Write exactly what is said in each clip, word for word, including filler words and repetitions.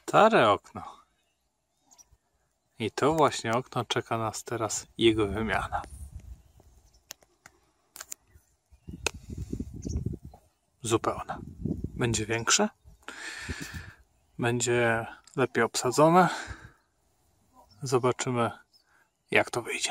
Stare okno. I to właśnie okno czeka nas teraz jego wymiana. Zupełna. Będzie większe. Będzie lepiej obsadzone. Zobaczymy, jak to wyjdzie.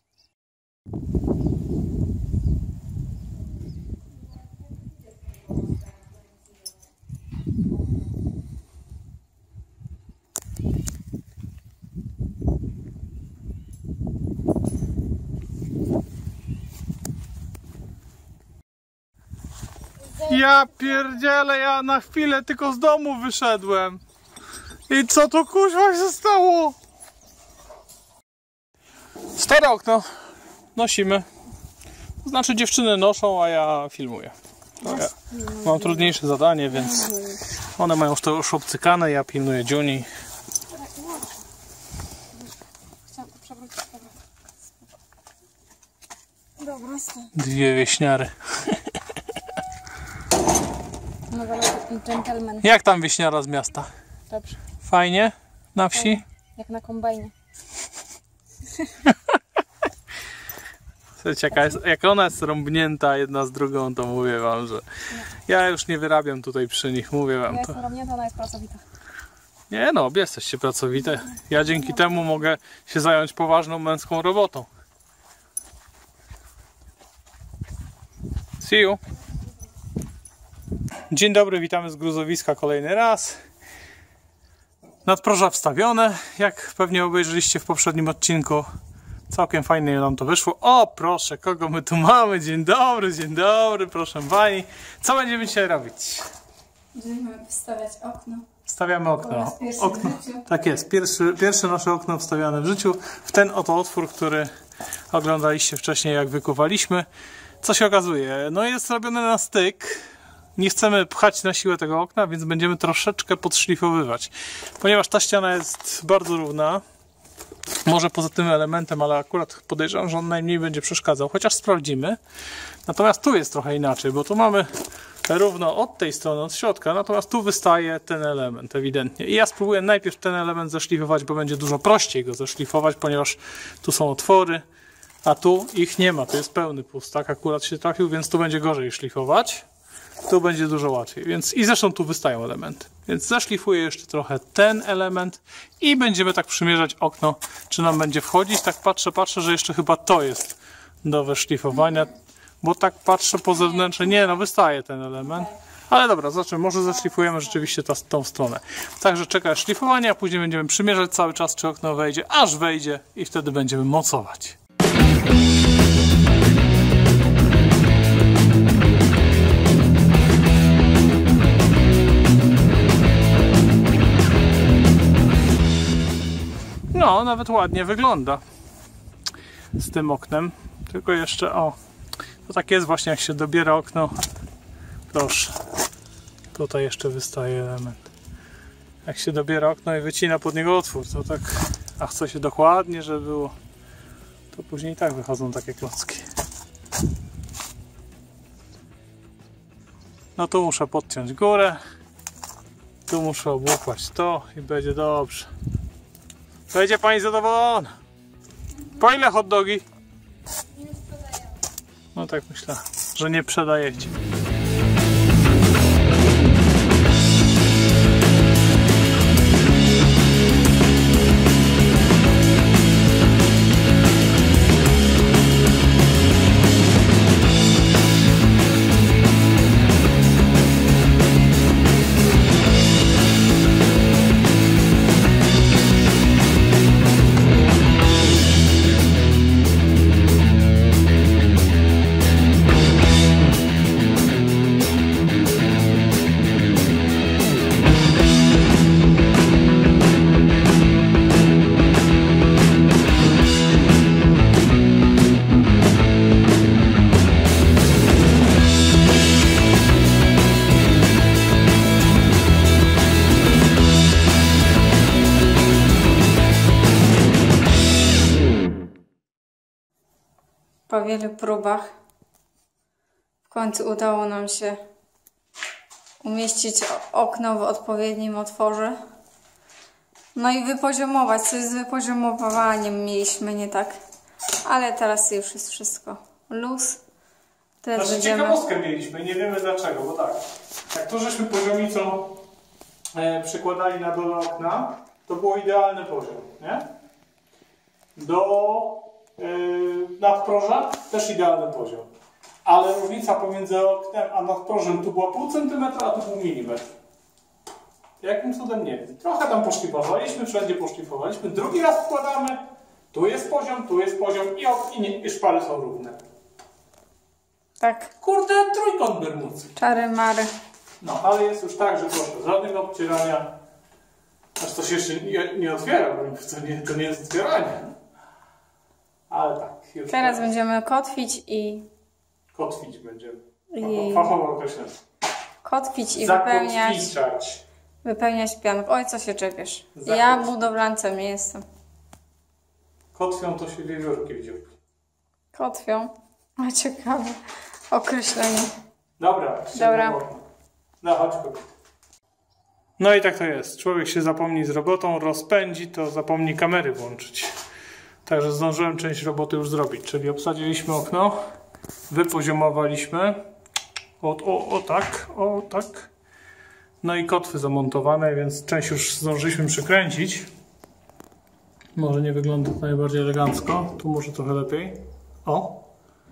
Ja pierdzielę, ja na chwilę tylko z domu wyszedłem. I co tu kuźwa się stało? Stare okno nosimy. To znaczy dziewczyny noszą, a ja filmuję. No ja mam trudniejsze zadanie, więc one mają już to już obcykane, ja pilnuję Dziuni. Dwie wieśniary. Gentleman. Jak tam wieśniara z miasta? Dobrze. Fajnie? Na wsi? Jak na kombajnie. Słuchajcie, jaka jest, jak ona jest rąbnięta jedna z drugą, to mówię wam, że ja już nie wyrabiam tutaj przy nich, mówię wam Ja to. jestem rąbnięta, ona jest pracowita. Nie no, obie jesteście pracowite. Ja dzięki temu mogę się zająć poważną męską robotą. See you. Dzień dobry, witamy z gruzowiska kolejny raz. Nadproża wstawione, jak pewnie obejrzeliście w poprzednim odcinku. Całkiem fajnie nam to wyszło. O proszę, kogo my tu mamy? Dzień dobry, dzień dobry, proszę pani. Co będziemy dzisiaj robić? Będziemy wstawiać okno. Wstawiamy okno. okno. w życiu. Tak jest, pierwszy, pierwsze nasze okno wstawiane w życiu. W ten oto otwór, który oglądaliście wcześniej, jak wykuwaliśmy. Co się okazuje? No jest robione na styk. Nie chcemy pchać na siłę tego okna, więc będziemy troszeczkę podszlifowywać. Ponieważ ta ściana jest bardzo równa. Może poza tym elementem, ale akurat podejrzewam, że on najmniej będzie przeszkadzał. Chociaż sprawdzimy. Natomiast tu jest trochę inaczej, bo tu mamy równo od tej strony, od środka. Natomiast tu wystaje ten element ewidentnie. I ja spróbuję najpierw ten element zeszlifować, bo będzie dużo prościej go zeszlifować, ponieważ tu są otwory. A tu ich nie ma, to jest pełny pustak, akurat się trafił, więc tu będzie gorzej szlifować. Tu będzie dużo łatwiej, więc i zresztą tu wystają elementy. Więc zaszlifuję jeszcze trochę ten element i będziemy tak przymierzać okno, czy nam będzie wchodzić. Tak patrzę, patrzę, że jeszcze chyba to jest do wyszlifowania, bo tak patrzę po zewnętrzu, nie no, wystaje ten element. Ale dobra, zobaczymy, może zaszlifujemy rzeczywiście ta, tą stronę. Także czeka szlifowanie, a później będziemy przymierzać cały czas, czy okno wejdzie, aż wejdzie i wtedy będziemy mocować. No, nawet ładnie wygląda z tym oknem. Tylko jeszcze, o, to tak jest właśnie, jak się dobiera okno. Proszę, tutaj jeszcze wystaje element. Jak się dobiera okno i wycina pod niego otwór, to tak, a chce się dokładnie, żeby było, to później i tak wychodzą takie klocki. No tu muszę podciąć górę, tu muszę obłupać to i będzie dobrze. Będzie pani zadowolona. Po ile hot dogi? Nie sprzedaję. No tak myślę, że nie przedajecie. Po wielu próbach w końcu udało nam się umieścić okno w odpowiednim otworze. No i wypoziomować, coś z wypoziomowaniem mieliśmy, nie tak? Ale teraz już jest wszystko luz. Teraz Znaczy będziemy... ciekawostkę mieliśmy, nie wiemy dlaczego, bo tak. Jak to żeśmy poziomicą e, przykładali na dole okna, to było idealny poziom, nie? Do e, nadproża też idealny poziom. Ale różnica pomiędzy oknem a nadprożem tu była pół centymetra, a tu był milimetr. Jakim cudem nie wiem. Trochę tam poszlifowaliśmy, wszędzie poszlifowaliśmy. Drugi raz wkładamy. Tu jest poziom, tu jest poziom i, ok, i, nie, i szpary są równe. Tak. Kurde, trójkąt bermudzki. Czary mary. No, ale jest już tak, że proszę, żadnego obcierania. Aż to się jeszcze nie, nie otwiera, bo to nie, to nie jest otwieranie. Ale tak. Już Teraz tak. będziemy kotwić i... Kotwić będziemy. I... Fachowo określone. Kotwić i wypełniać... Zakotwiczać. Wypełniać piankę. Oj, co się czepiesz? Zakotwić. Ja budowlańcem nie jestem. Kotwią to się wiewiórki widział. Kotwią. A ciekawe określenie. Dobra. Dobra. No, chodź. No i tak to jest. Człowiek się zapomni z robotą, rozpędzi, to zapomni kamery włączyć. Także zdążyłem część roboty już zrobić. Czyli obsadziliśmy okno, wypoziomowaliśmy. O, o, o tak, o tak. No i kotwy zamontowane, więc część już zdążyliśmy przykręcić. Może nie wygląda to najbardziej elegancko. Tu może trochę lepiej. O!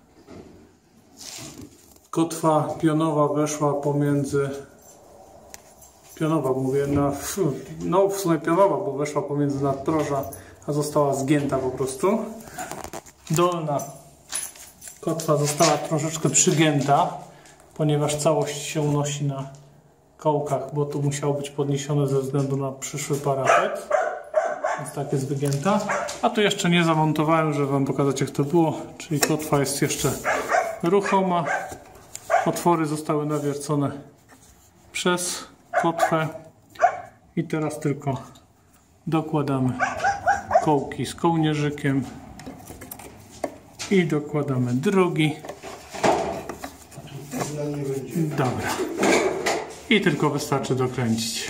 Kotwa pionowa weszła pomiędzy... Pionowa mówię, na... no w sumie pionowa, bo weszła pomiędzy nadproża, a została zgięta po prostu. Dolna kotwa została troszeczkę przygięta, ponieważ całość się unosi na kołkach, bo tu musiało być podniesione ze względu na przyszły parapet. Więc tak jest wygięta. A tu jeszcze nie zamontowałem, żeby wam pokazać, jak to było. Czyli kotwa jest jeszcze ruchoma. Otwory zostały nawiercone przez kotwę. I teraz tylko dokładamy kołki z kołnierzykiem. I dokładamy drugi. Dobra. I tylko wystarczy dokręcić.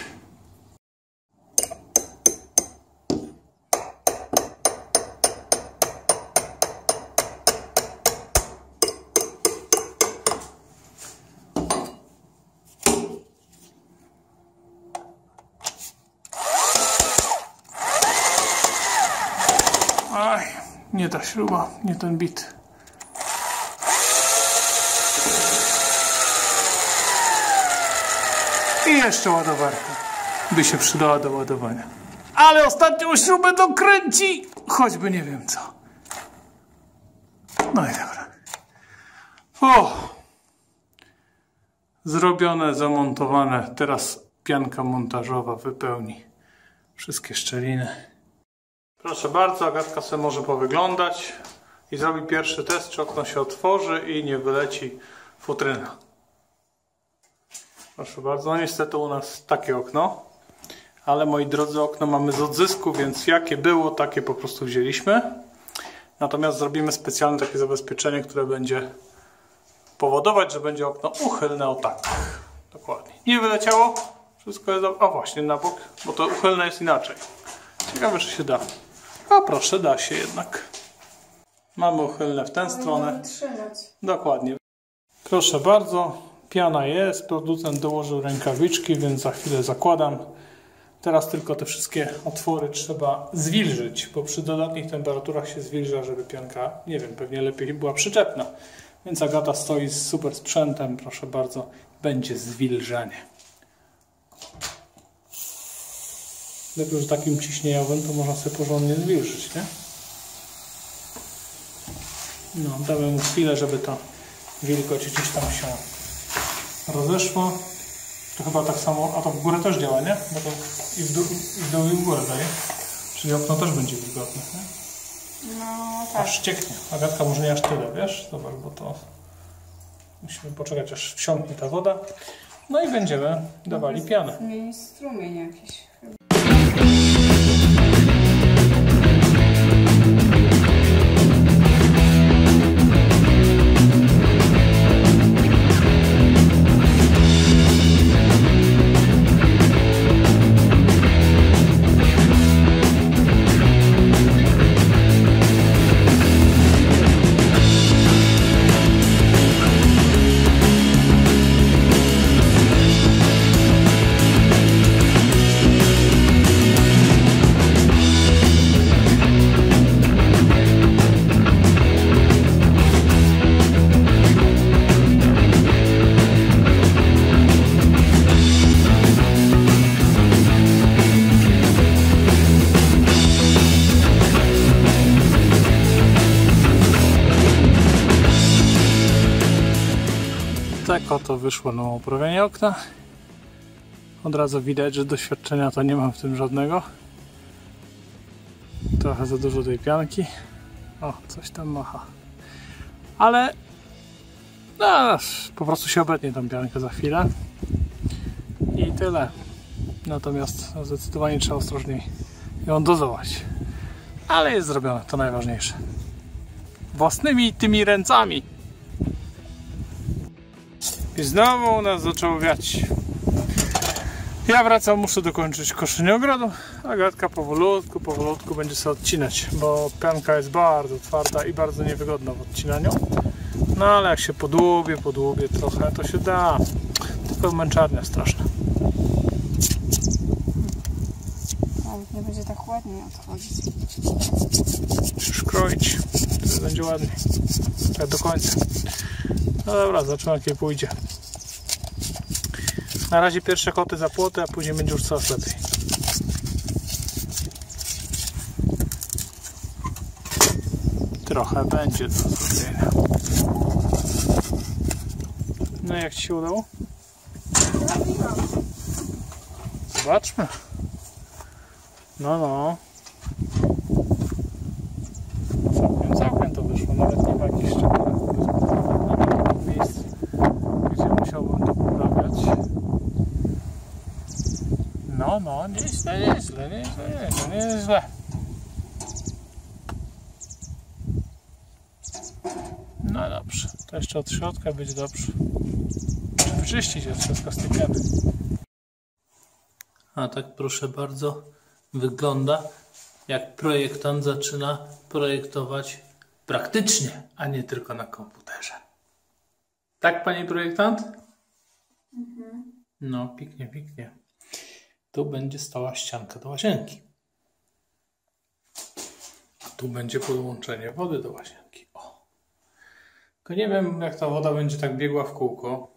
Aj, nie ta śruba, nie ten bit. I jeszcze ładowarka by się przydała do ładowania. Ale ostatnią śrubę dokręci, choćby nie wiem co. No i dobra. O! Zrobione, zamontowane. Teraz pianka montażowa wypełni wszystkie szczeliny. Proszę bardzo, Agatka sobie może powyglądać i zrobi pierwszy test, czy okno się otworzy i nie wyleci futryna. Proszę bardzo, no niestety u nas takie okno, ale moi drodzy, okno mamy z odzysku, więc jakie było, takie po prostu wzięliśmy. Natomiast zrobimy specjalne takie zabezpieczenie, które będzie powodować, że będzie okno uchylne o tak. Dokładnie. Nie wyleciało, wszystko jest... A właśnie, na bok, bo to uchylne jest inaczej. Ciekawe, czy się da. A proszę, da się jednak. Mamy uchylne w tę stronę. Dokładnie. Proszę bardzo, piana jest. Producent dołożył rękawiczki, więc za chwilę zakładam. Teraz tylko te wszystkie otwory trzeba zwilżyć, bo przy dodatnich temperaturach się zwilża, żeby pianka, nie wiem, pewnie lepiej była przyczepna. Więc Agata stoi z super sprzętem, proszę bardzo, będzie zwilżanie. Lepiej, że takim ciśnieniowym to można sobie porządnie zwilżyć, nie? No, damy mu chwilę, żeby ta wilgoć gdzieś tam się rozeszła. To chyba tak samo, a to w górę też działa, nie? Bo to i w dół, i w, dół, i w górę daje. Czyli okno też będzie wilgotne, nie? No tak. Aż cieknie. Agatka może nie aż tyle, wiesz? Zobacz, bo to musimy poczekać, aż wsiąknie ta woda. No i będziemy dawali pianę. Zmienić strumień jakiś. oko, to wyszło na uprawianie okna. Od razu widać, że doświadczenia to nie mam w tym żadnego. Trochę za dużo tej pianki. O, coś tam macha. Ale no, po prostu się obetnie tą piankę za chwilę. I tyle. Natomiast no, zdecydowanie trzeba ostrożniej ją dozować. Ale jest zrobione, to najważniejsze. Własnymi tymi ręcami. I znowu u nas zaczęło wiać. Ja wracam, muszę dokończyć koszenie ogrodu. Agatka powolutku, powolutku będzie sobie odcinać, bo pianka jest bardzo twarda i bardzo niewygodna w odcinaniu. No ale jak się podłubie, podłubie trochę, to się da. Tylko męczarnia straszna. Nawet nie będzie tak ładnie odchodzić. Musisz kroić, to będzie ładnie. Tak do końca. No dobra, zobaczymy jak jej pójdzie. Na razie pierwsze koty za płoty, a później będzie już coraz lepiej. Trochę będzie do zrobienia. No jak ci się udało? Zobaczmy. No, no. Całkiem, całkiem to wyszło. Nawet nie ma jakichś szczególnych miejsc, gdzie musiałbym to poprawiać. No, no, nieźle, nieźle, nieźle, nieźle, nieźle. No dobrze, to jeszcze od środka będzie dobrze. Wyczyścić od środka z tej piany. A tak proszę bardzo wygląda, jak projektant zaczyna projektować praktycznie, a nie tylko na komputerze. Tak, panie projektant? Mhm. No, pięknie, pięknie. Tu będzie stała ścianka do łazienki. A tu będzie podłączenie wody do łazienki. O. Tylko nie wiem, jak ta woda będzie tak biegła w kółko.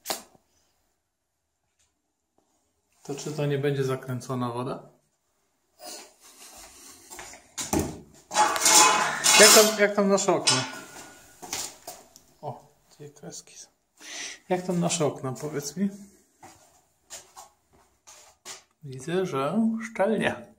To czy to nie będzie zakręcona woda? Jak tam, jak tam nasze okno? O, gdzie kreski są. Jak tam nasze okno, powiedz mi? Widzę, że szczelnie.